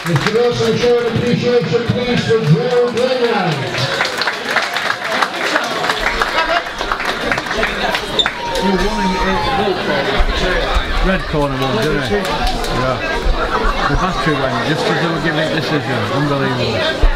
We should also show an appreciation, please, for Drew Glenroy. Red corner one, didn't it? Yeah. The battery went just as they were giving it decision. Unbelievable.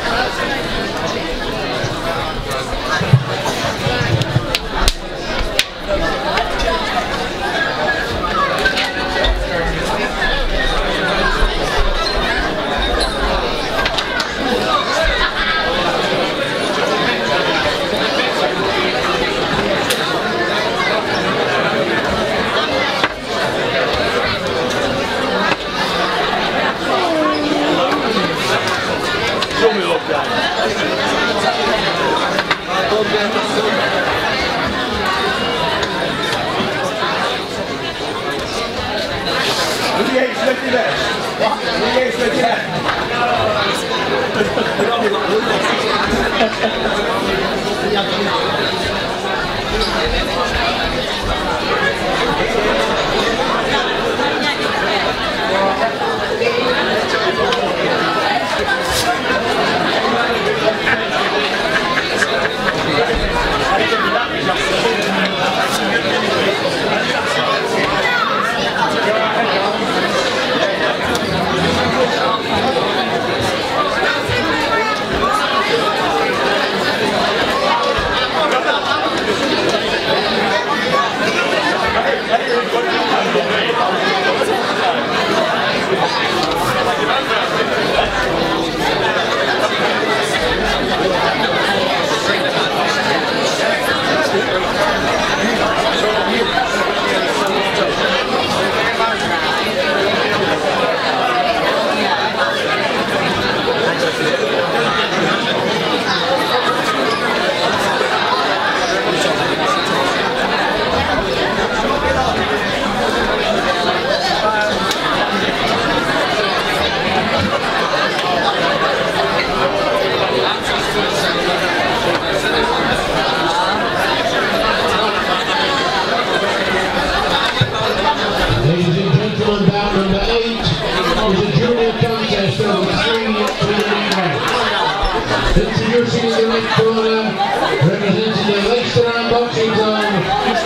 Introducing the red corner, representing the Leicester Boxing Club,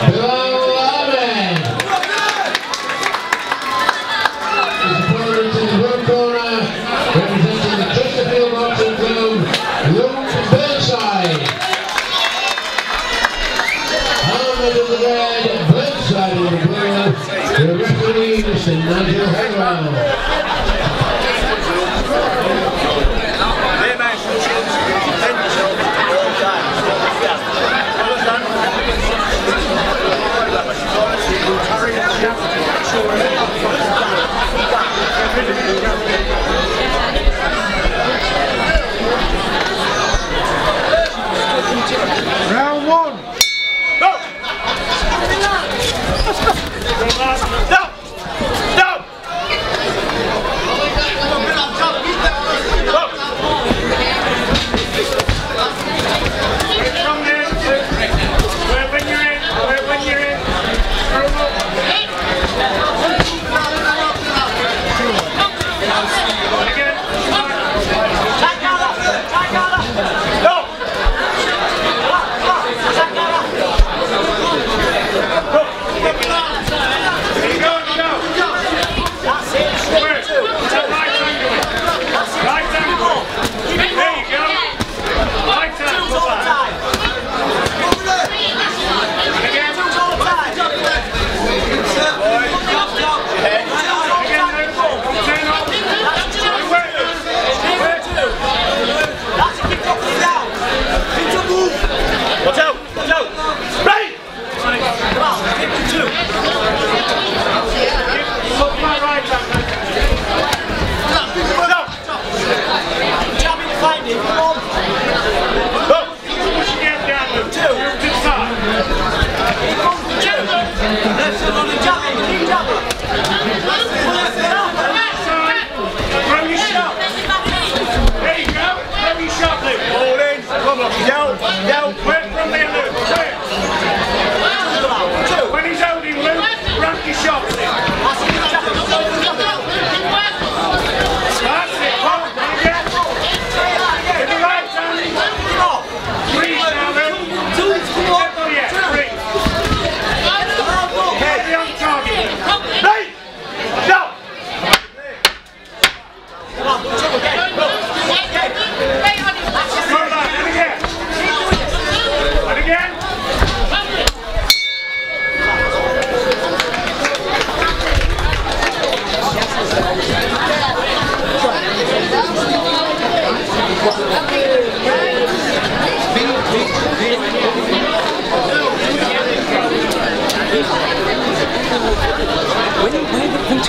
Bilal Ahmed. His opponent in the blue corner, representing the Chesterfield Boxing Club, Luke Burnside. Ahmed in the red, Burnside in the blue, the referee Mr. Nigel Hagwell. Round one. Go! No! No!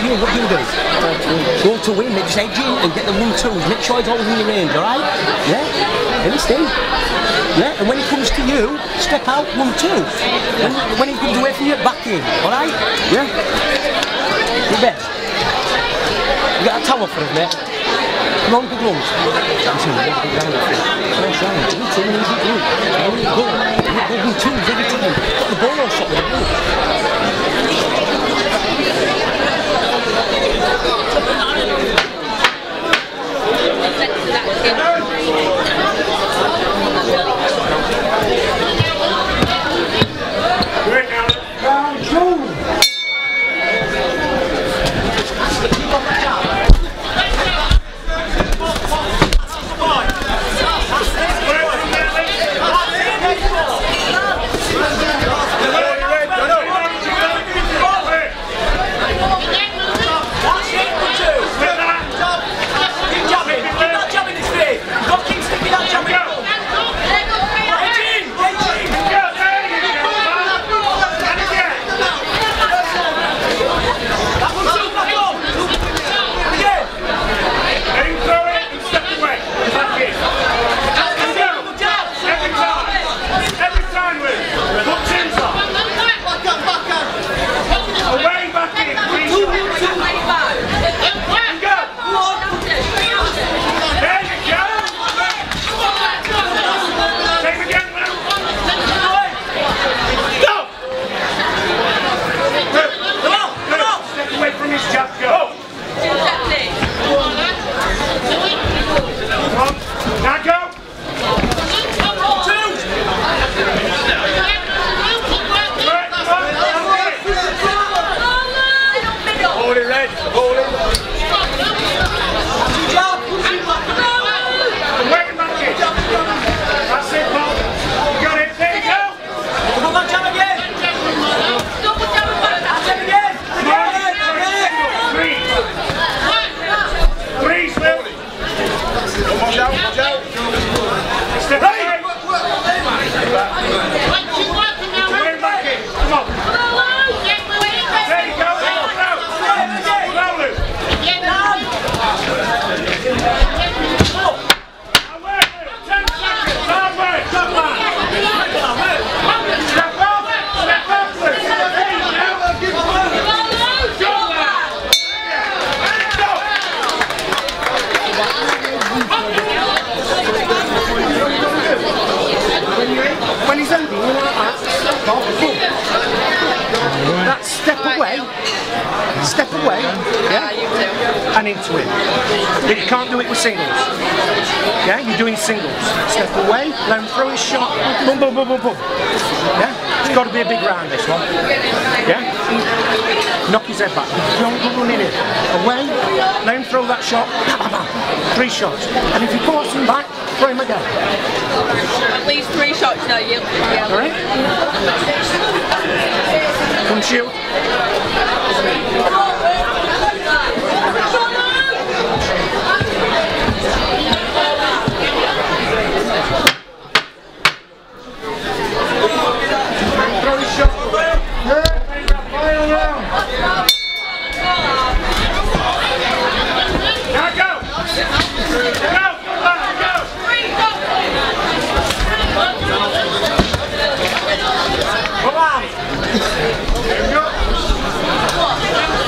you, what do you do? Go to win, just edge in and get the 1-2s. Make sure he's always in your range, alright? Yeah? Understand? Yeah? And when he comes to you, step out 1-2. When he comes away from you, back in, alright? Yeah? You bet. You got a towel for us, mate? Come on, good runs. Nice round. Easy go. Go 2s every time. Got the ball all shot with the ball. Round 2. Step away, yeah, and into it. But you can't do it with singles. Yeah, you're doing singles. Step away, let him throw his shot, boom, boom, boom, boom, boom. Yeah, it's got to be a big round, this one. Yeah, knock his head back. Don't go running in. Away, let him throw that shot, 3 shots. And if he pulls him back, throw him again. At least 3 shots now, yeah. Alright? Come shoot. Throw his shot. Final round. Now go! Go! Go! Come on! There we go.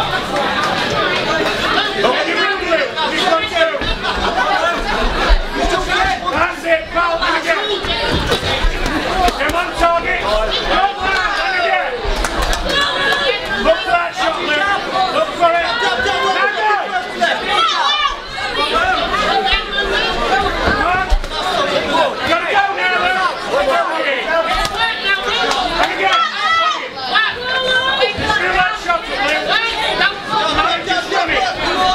That's it, pal, again. Come on, target. Look for that shot, Luke. Look for it. Gotta go now, Luke. And again. Do that shot, Luke. Just run it.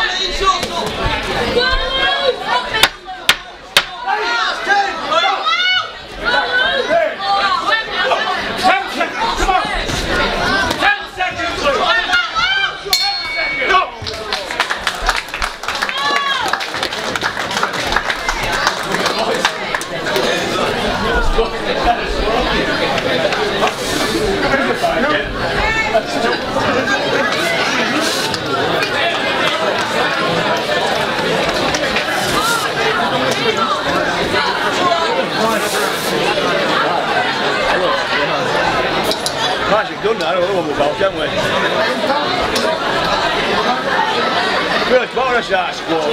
Magic done that, I don't know what we're about, can we? Really, come on, that squad.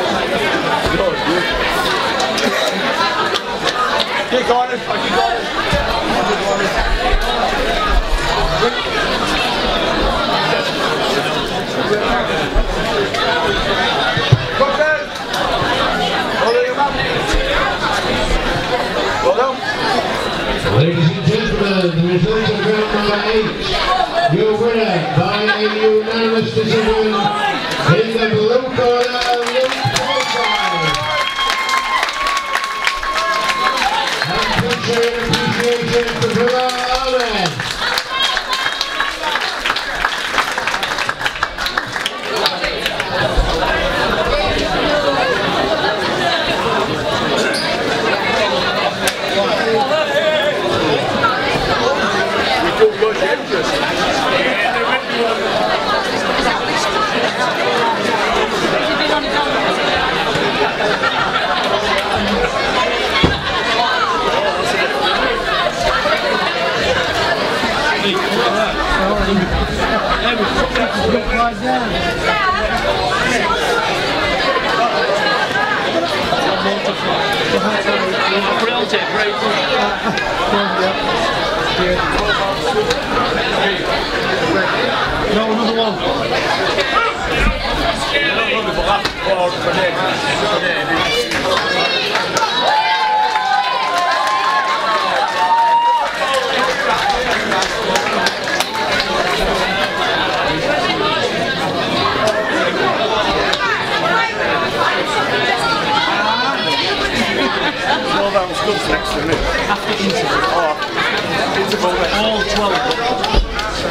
Keep going, keep going. Come down. Well done. Ladies and gentlemen, the results of round number 8. Your winner by a unanimous decision in the blue corner, Luke Forsyth. And picture and appreciation for Bilal Ahmed. No, another one. Next to me. After interval. Oh, interval. All 12.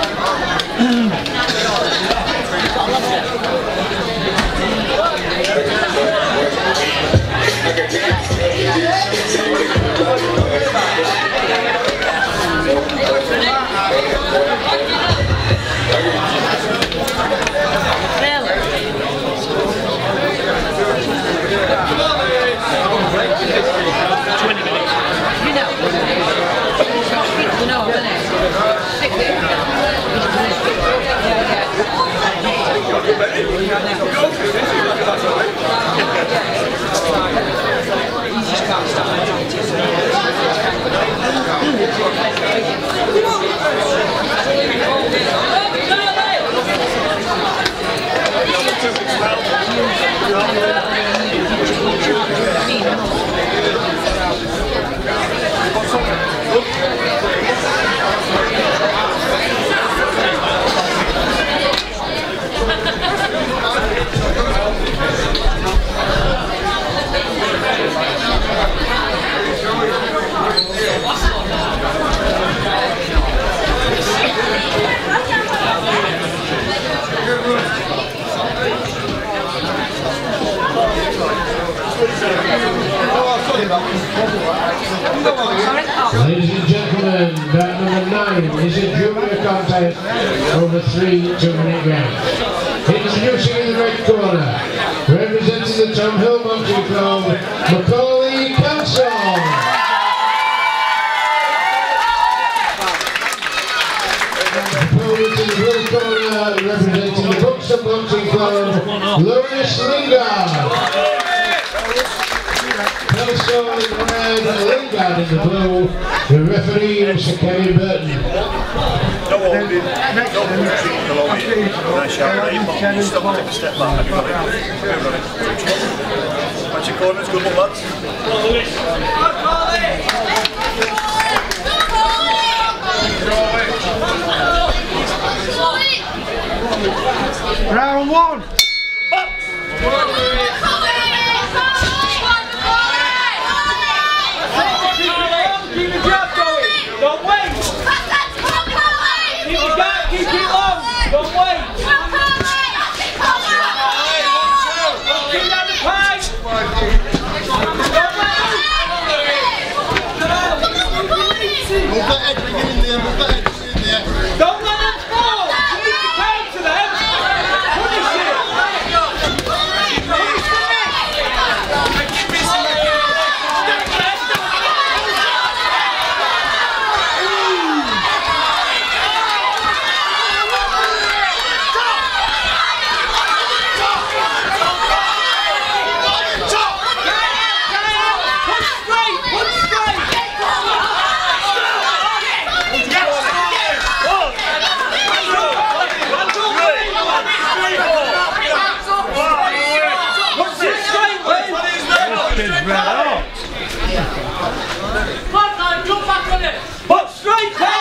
Ladies and gentlemen, bout number 9 is a junior contest over 3 2-minute rounds. Introducing in the red corner, representing the Tom Hill Mountain Club, Macaulay Kelson. Opponent in the blue corner, representing the Buxton Boxing Club, Lewis Lingard. Kelso in red, Lingard in the blue. The referee, Mr. Kevin Burton. No holding, no pushing below you. Nice shot, right? You stop, take a step back. Have you got it? Have you got it? Watch your corners, good luck, lads. Round one. Keep the jab going. Don't wait. Keep it long. Don't wait. Keep down the pipe. Don't let them fall. You need to counter them. Punish it. Punish the but straight down!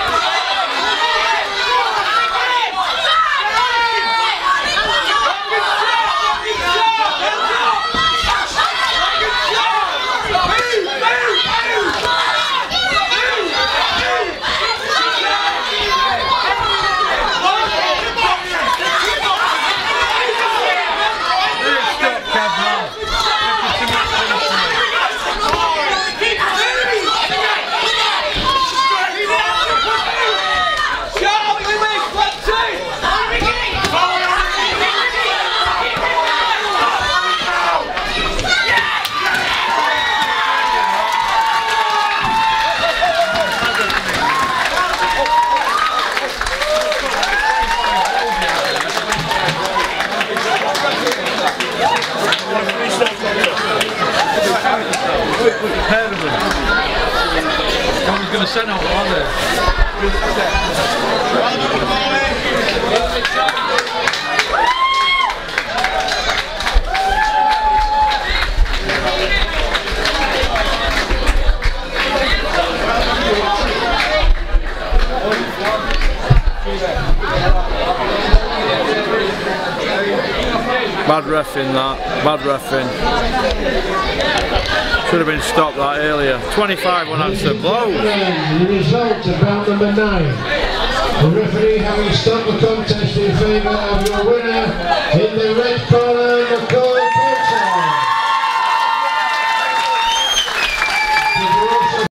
Someone's going to send out one there. Bad reffing that, bad reffing. Should have been stopped that earlier. 25 unanswered blows. The result of round number 9. The referee having stopped the contest in favour of your winner in the